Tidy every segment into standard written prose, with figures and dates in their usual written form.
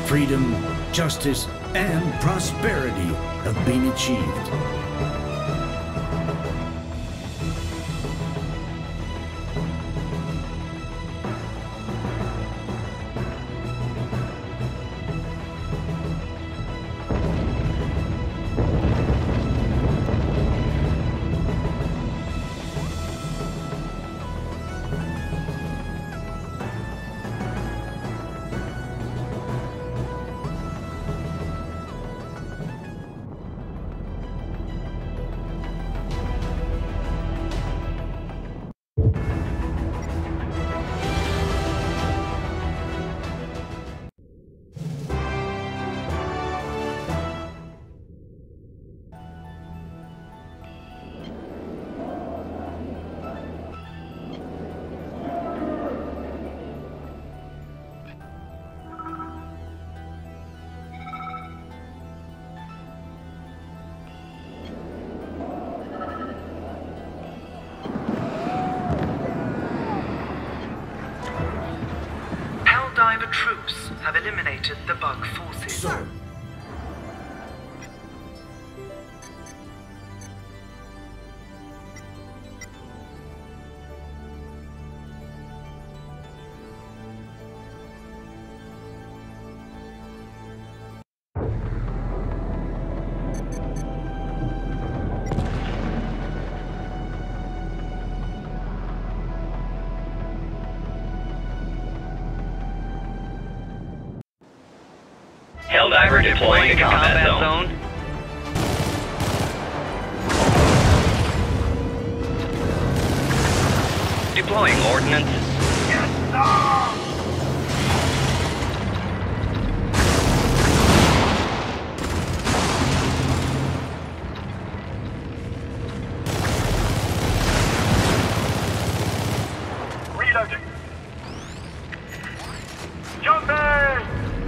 freedom, justice, and prosperity have been achieved. Helldiver troops have eliminated the bug forces. Sir. Helldiver deploying to combat zone. Deploying ordnance. Yes, sir! Reloading. Jumping!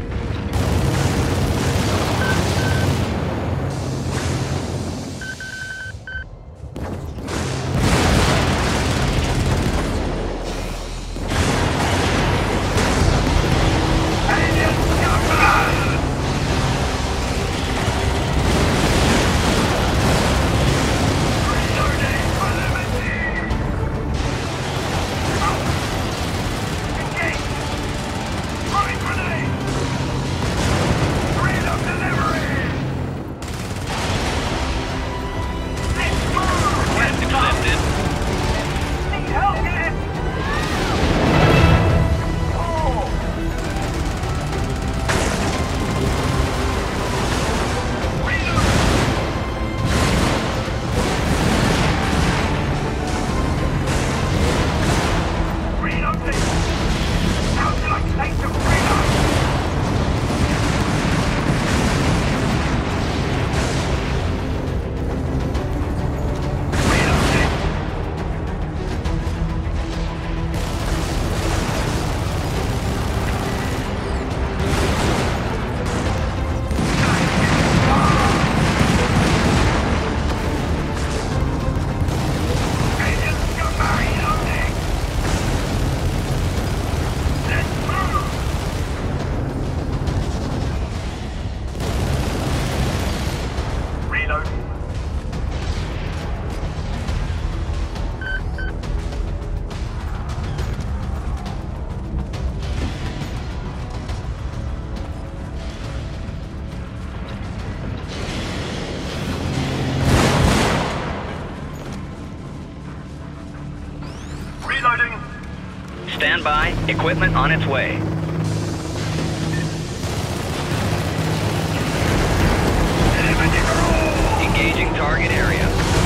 Stand by. Equipment on its way. Engaging target area.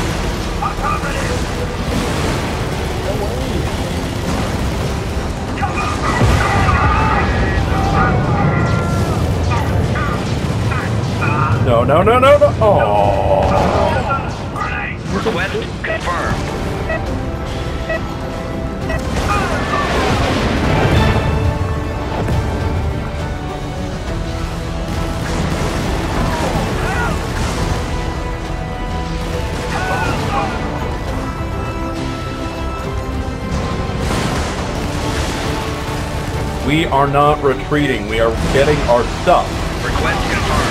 No, no, no, no, no. Oh. Request confirmed. We We are not retreating. We are getting our stuff. Request confirmed.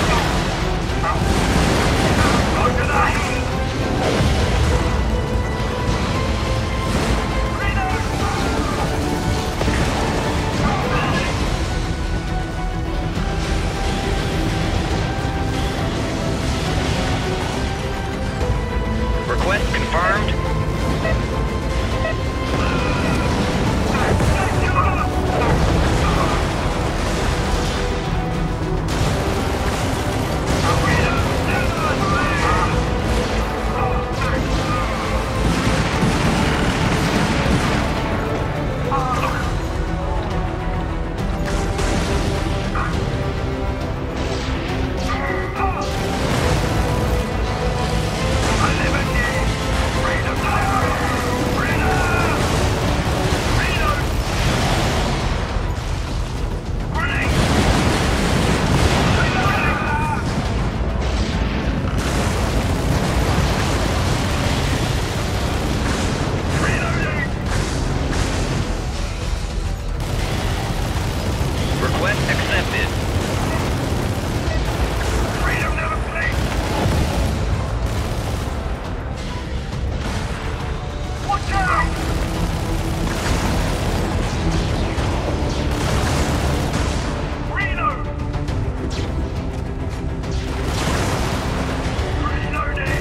Request confirmed. Request accepted. Freedom never sleeps. Watch out! Reload! Reloading!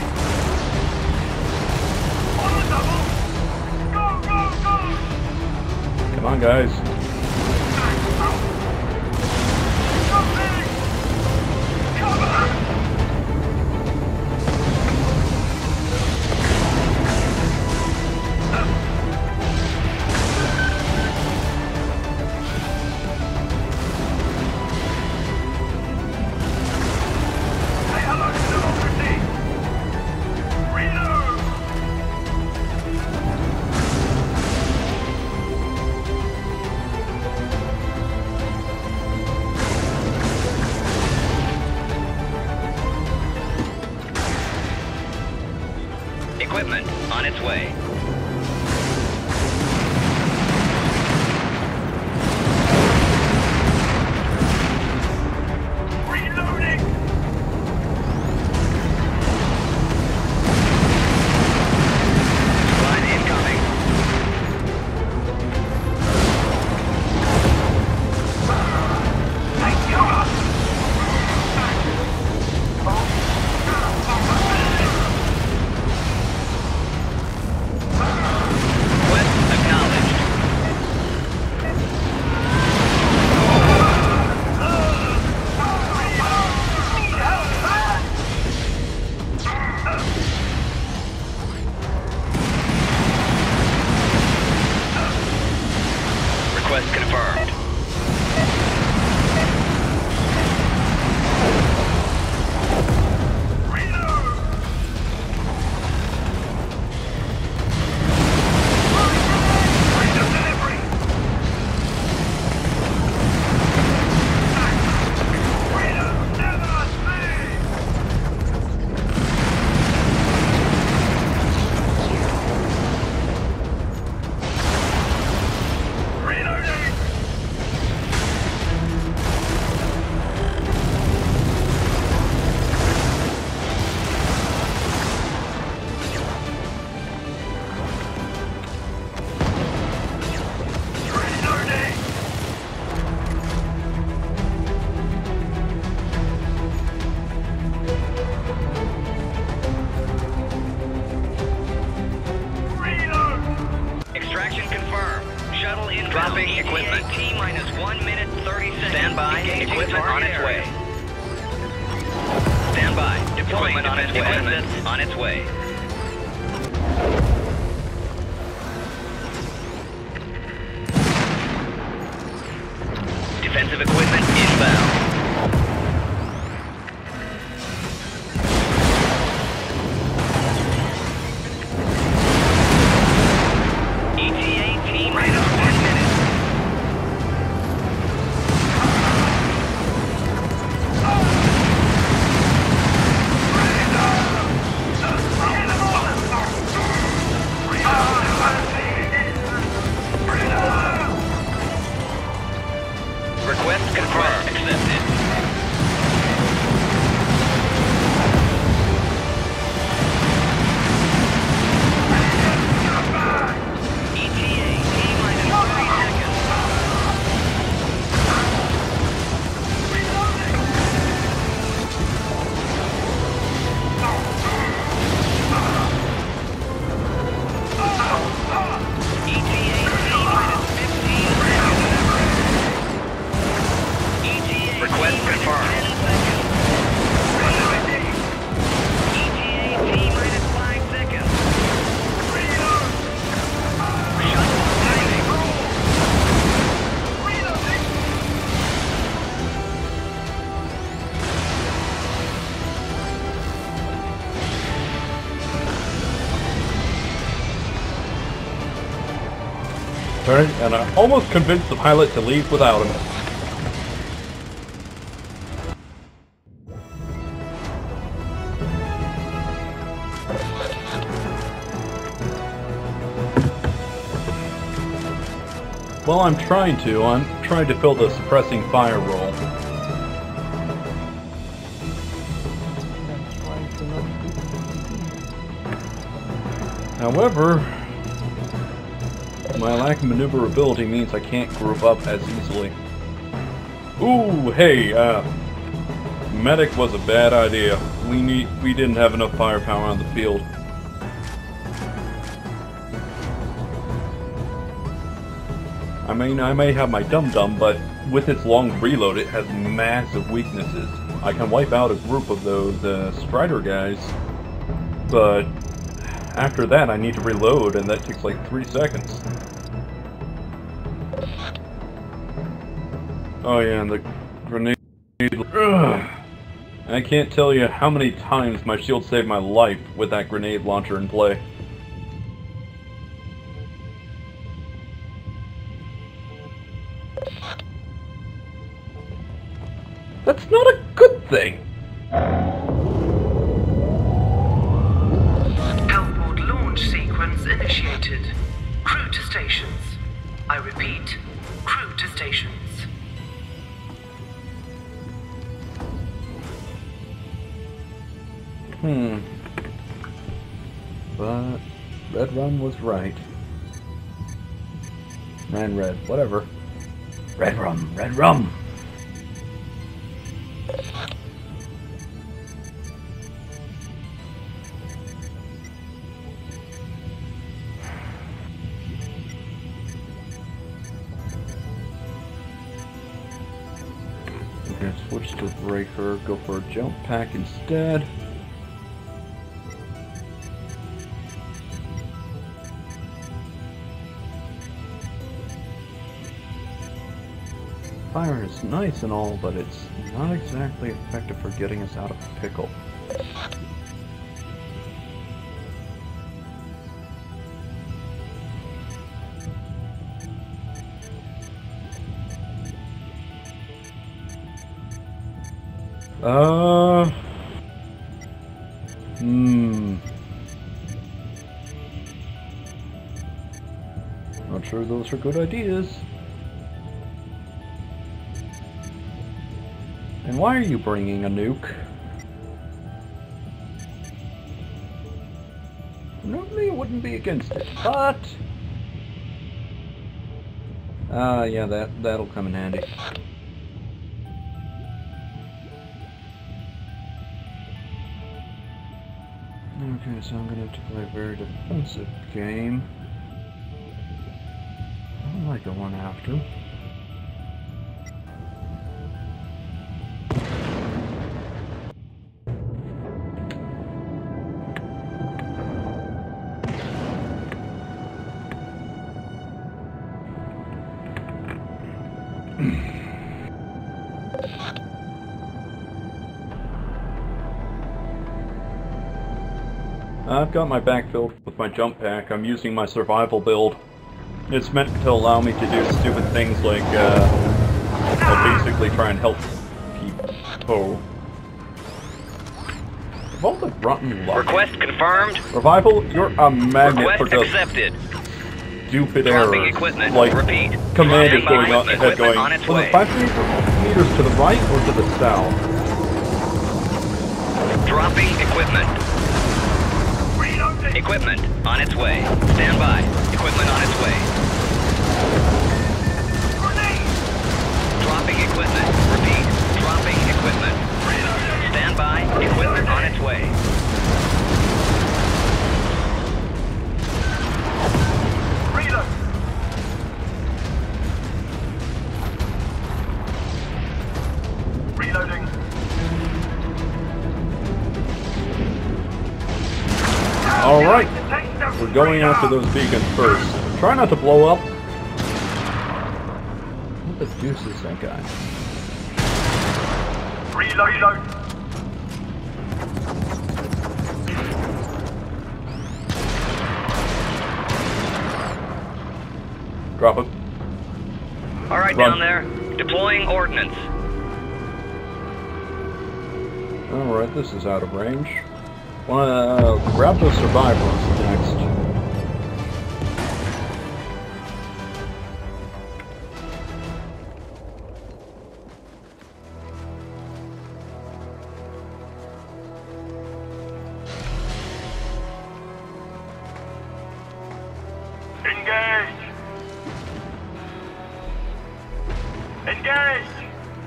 On the double! Go, go, go! Come on, guys. Equipment on its way. Reloading! Line incoming. Take cover! Request acknowledged. Request confirmed. Freedom delivery! Freedom never sleeps! Reloading! Reloading! Reload! Extraction confirmed. Shuttle in. Dropping equipment. T-minus 1 minute 30 seconds. Stand by. Equipment on its way. Stand by. Deploying on its way. Equipment on its way. Defensive equipment inbound. ETA T-minus 1 minute. Request confirmed. Accepted. ETA T-minus 30 seconds. Request confirmed. ETA T-minus 5 seconds. Shuttle landing. Turn, and I'm almost convinced the pilot to leave without him. Well, I'm trying to fill the suppressing fire role. However, my lack of maneuverability means I can't group up as easily. Ooh, hey, medic was a bad idea. We didn't have enough firepower on the field. I mean, I may have my dum-dum, but with its long reload, it has massive weaknesses. I can wipe out a group of those Strider guys, but after that I need to reload, and that takes like 3 seconds. Oh yeah, and the grenade... Ugh. I can't tell you how many times my shield saved my life with that grenade launcher in play. That's not a good thing! Hellboard launch sequence initiated. Crew to stations. I repeat, crew to stations. But Red Rum was right. Man Red, whatever. Red Rum, Red Rum! Okay, switch to breaker, go for a jump pack instead. Fire is nice and all, but it's not exactly effective for getting us out of a pickle. Not sure those are good ideas. And why are you bringing a nuke? Normally I wouldn't be against it, but... yeah, that'll come in handy. Okay, so I'm gonna have to play a very defensive game. I don't like going after. I've got my back filled with my jump pack. I'm using my survival build. It's meant to allow me to do stupid things like, basically try and help people. Of all the rotten luck. Request confirmed. Revival, you're a magnet Request for just accepted. stupid Dropping errors. equipment. Like, Repeat. command is Dropping going on ahead equipment going, on its was way. it 5 meters to the right or to the south? Dropping equipment. Reloading. Equipment on its way. Stand by. Equipment on its way. Grenade. Dropping equipment. Repeat. Dropping equipment. Stand by. Equipment on its way. Reload. Reloading. Alright, Take the we're going freedom. after those beacons first. Try not to blow up. What the deuce is that guy? Reload. Drop it. All right, Run. down there. Deploying ordnance. Alright, this is out of range. Wanna grab those survivors next. Engage. Engage.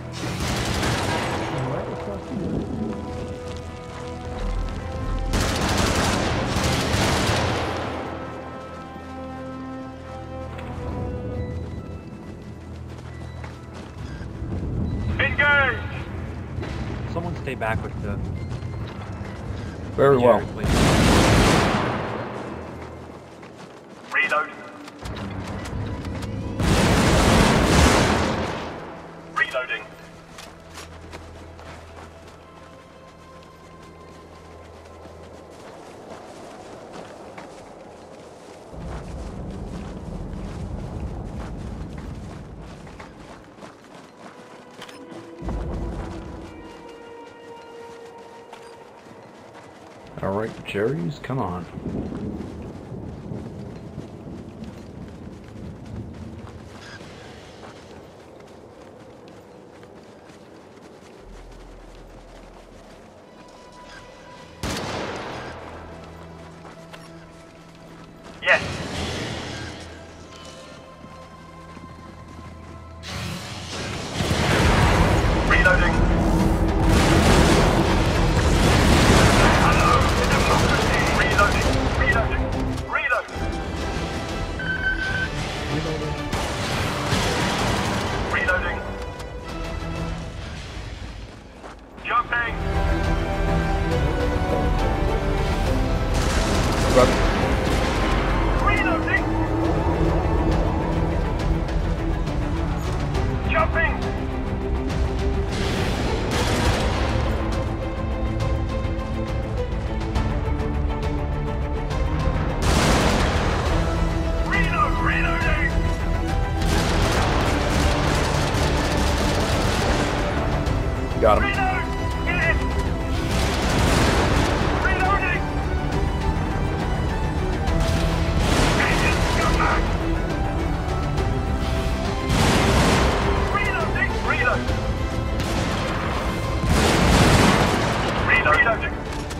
Engage. Someone stay back with the Very well. Jared, please. Reload. Reloading. Alright, Jerry's, come on. Yes. Reloading. Hello, democracy. Reloading. Reloading. Reloading. Reloading. Jumping. Run. Reloading. Jumping. Reloading. Got him. Reload. Get it. Reloading. Agents, come back. Reloading. Reload. Reloading.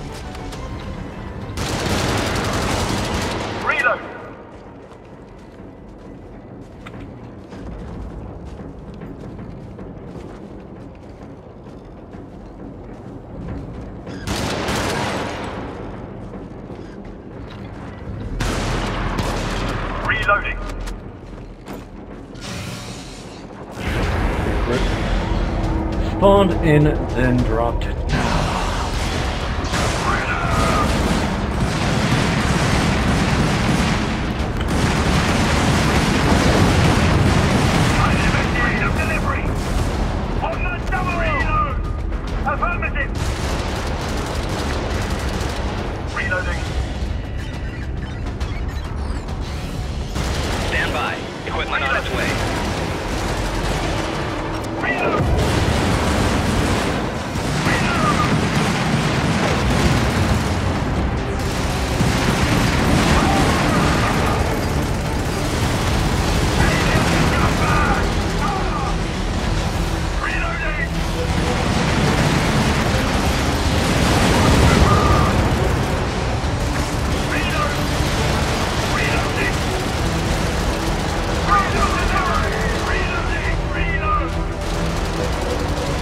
Reload. Reloading. Spawned in, then dropped it. Freedom delivery. On the double reload. Affirmative. Reloading. Stand by. Equipment on its way. Reload. Reload.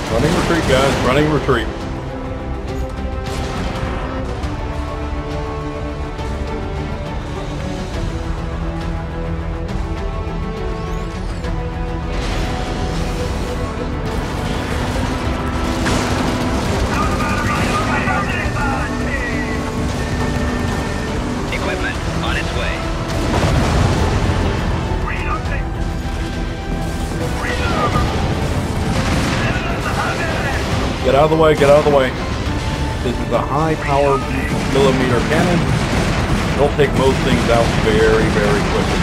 Running retreat, guys. Running retreat. Equipment on its way. Get out of the way, get out of the way. This is a high-powered millimeter cannon. It'll take most things out very, very quickly.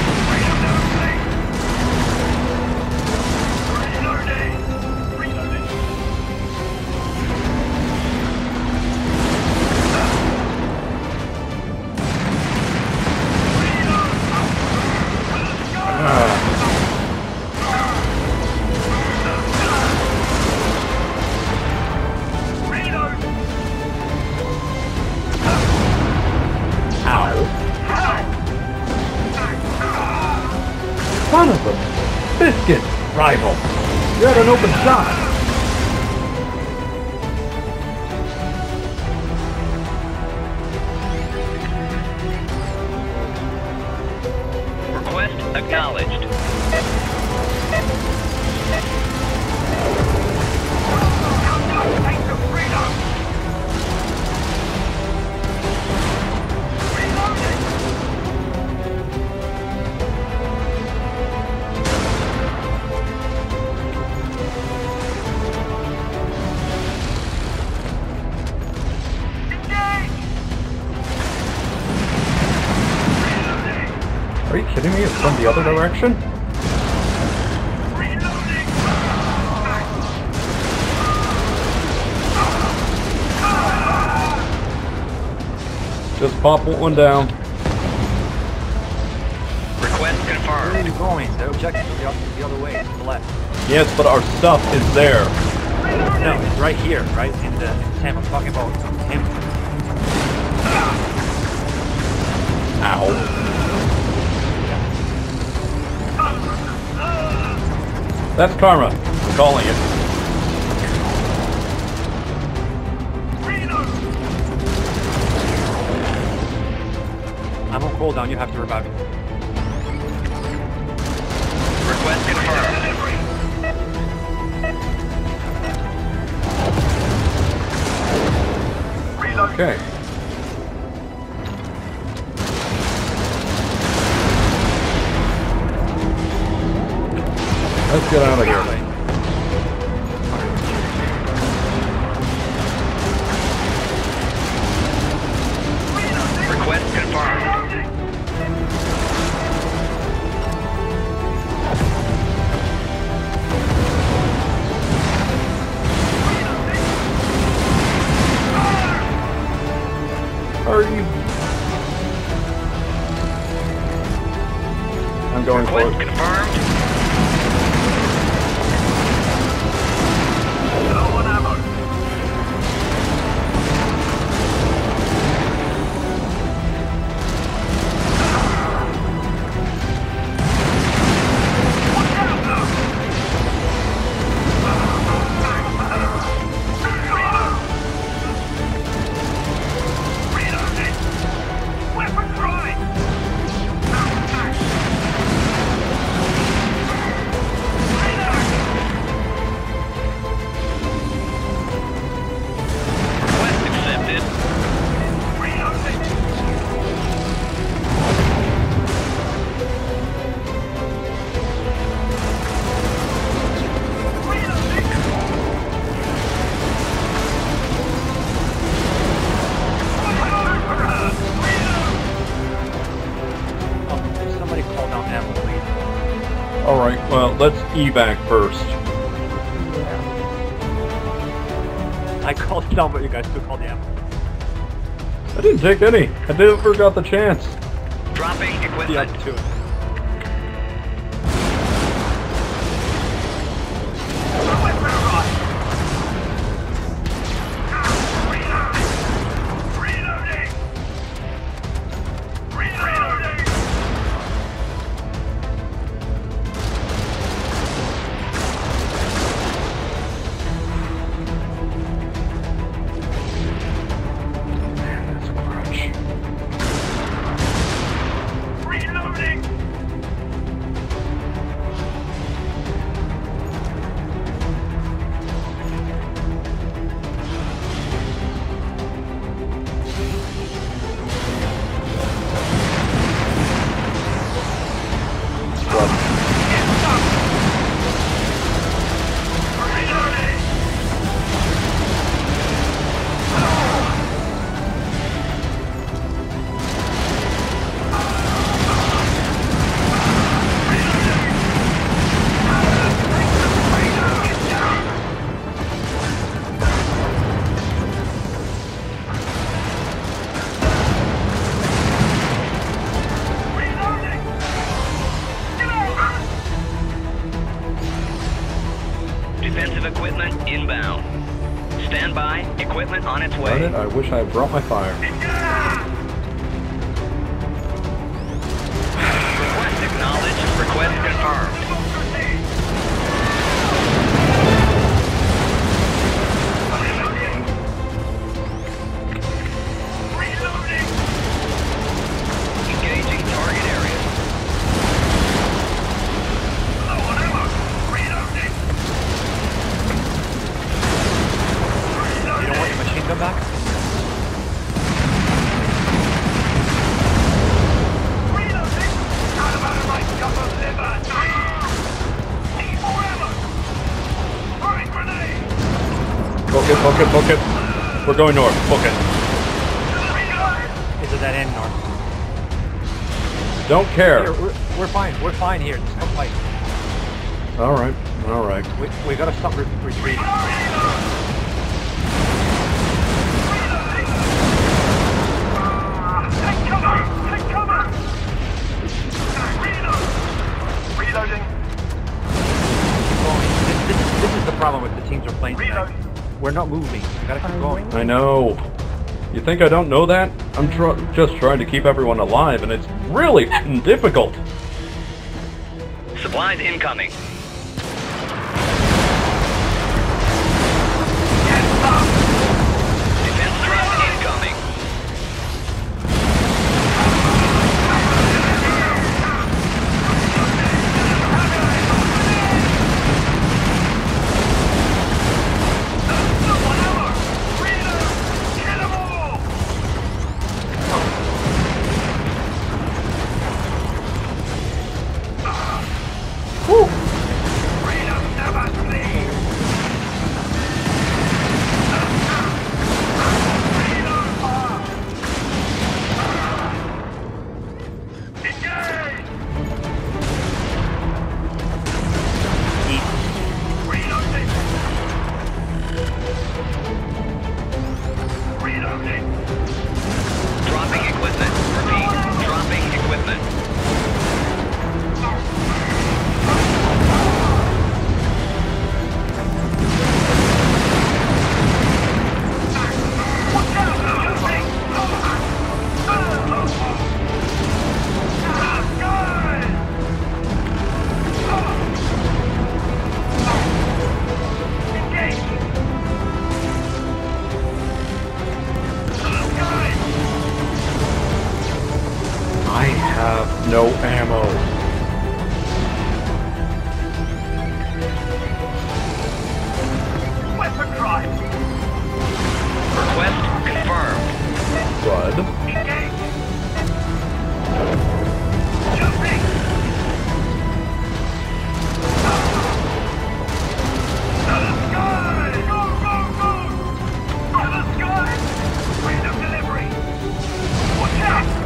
Son of a biscuit, rival! You had an open shot! Request acknowledged. Are you kidding me? It's from the other direction? Just pop one down. Request Where are confirmed. you going? The objective is the other way, to the left. Yes, but our stuff is there. No, it's right here, right in the Sam. I'm talking about him. Ow. That's karma. I'm calling it. I'm on cooldown. You have to revive me. Request confirmed. Okay. Let's get out of here. Request confirmed. Are you? I'm going for Request it. confirmed. Request accepted. Oh, somebody call down ammo, please. Alright, well, let's evac first. I called it down, but you guys still called the ammo. I didn't take any. I never got the chance. Dropping The equipment. opportunity. inbound. Stand by. Equipment on its Darn way. it, I wish I had brought my fire. Request acknowledged. Request confirmed. Engaging target area. You don't want your machine gun back? Book it, book it, book it. We're going north. Book it. Is it that end north? Don't care. Here, we're fine. We're fine here. There's no fight. Alright, alright. We gotta stop retreating. Reloading. This is the problem with the teams we're playing tonight. We're not moving. We gotta keep going. I know. You think I don't know that? I'm just trying to keep everyone alive, and it's really difficult. Supplies incoming. Defense drop incoming. Dropping equipment. Repeat. Dropping equipment. I have no ammo. Weapon drive. Request confirmed. Bud. Engage. Jumping. To the sky. Go, go, go. To the sky. Freedom delivery. Watch out.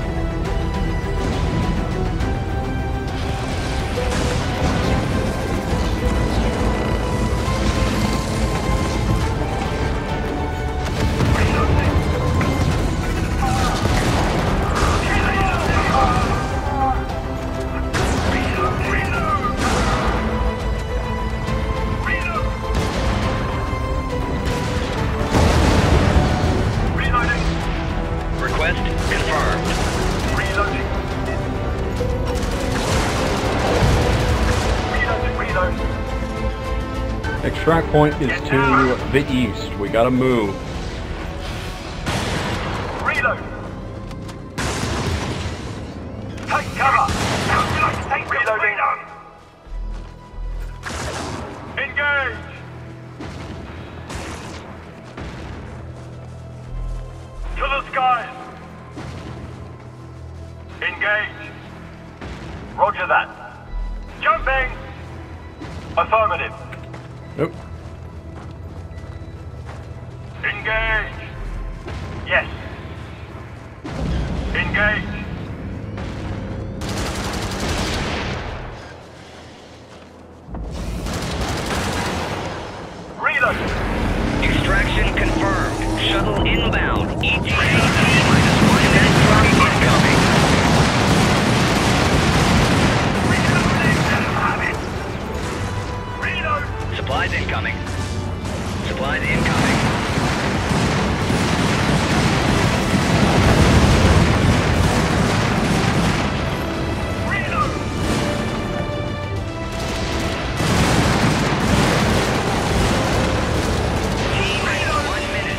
Request confirmed. Reloading. Reload. Extract point is to the east. We gotta move. Reload. Take cover. Take reloading. Engage. To the skies. Engage. Roger that. Jumping. Affirmative. Nope. Engage. Yes. Engage. Reload. Extraction confirmed. Shuttle inbound. ETA T-minus 1 minute drop incoming. Reload. Supplies incoming. Supplies incoming. T-minus 1 minute.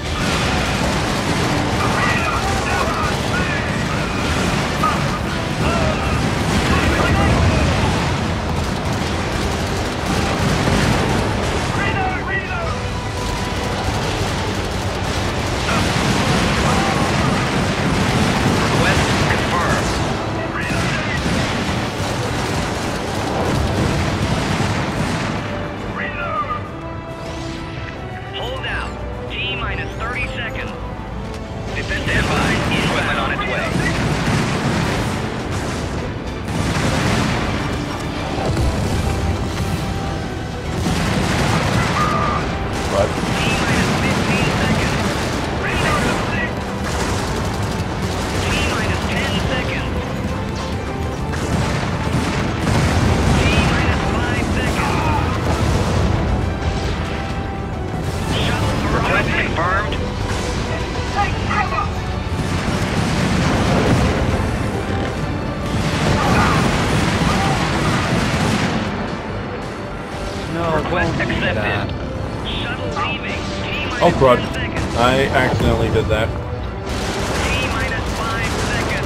Request confirmed. Hold out. T-minus 30 seconds. Defense standby. Equipment on its way. But T-minus 15 seconds. T-minus 10 seconds. T-minus 5 seconds. Shuttle request confirmed. Take cover! No, Request don't do that. accepted. Shuttle leaving. T-minus oh crud! 10 seconds. I accidentally did that. T-minus 5 seconds.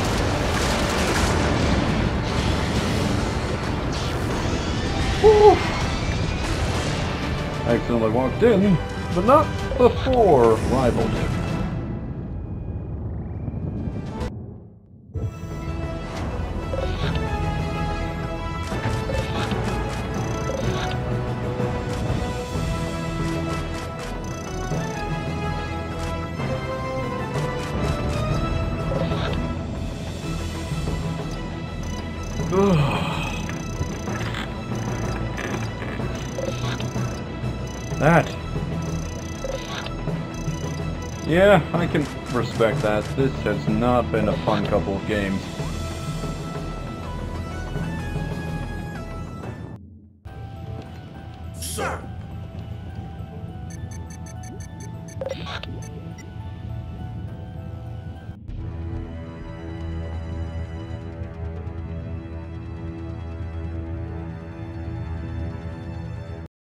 I accidentally walked in, but not before rival did. That. Yeah, I can respect that. This has not been a fun couple of games. Sir!